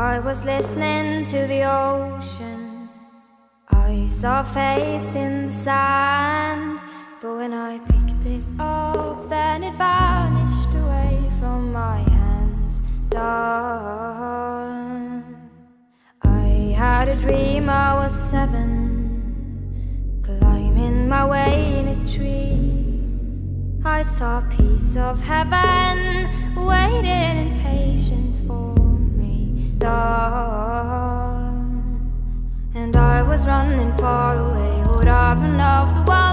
I was listening to the ocean. I saw a face in the sand, but when I picked it up, then it vanished away from my hands. Done. I had a dream I was 7, climbing my way in a tree. I saw a piece of heaven waiting impatient for me. Done. And I was running far away, would I run off the wall?